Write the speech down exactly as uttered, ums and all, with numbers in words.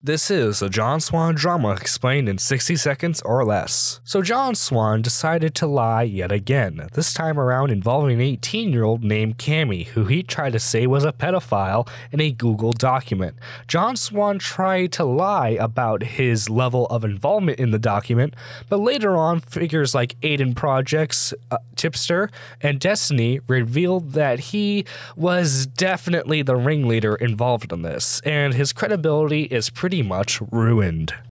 This is a John Swan drama explained in sixty seconds or less. So John Swan decided to lie yet again, this time around involving an eighteen-year-old named Cammy, who he tried to say was a pedophile in a Google document. John Swan tried to lie about his level of involvement in the document, but later on, figures like Aiden Projects, uh, Tipster, and Destiny revealed that he was definitely the ringleader involved in this, and his credibility is pretty much ruined.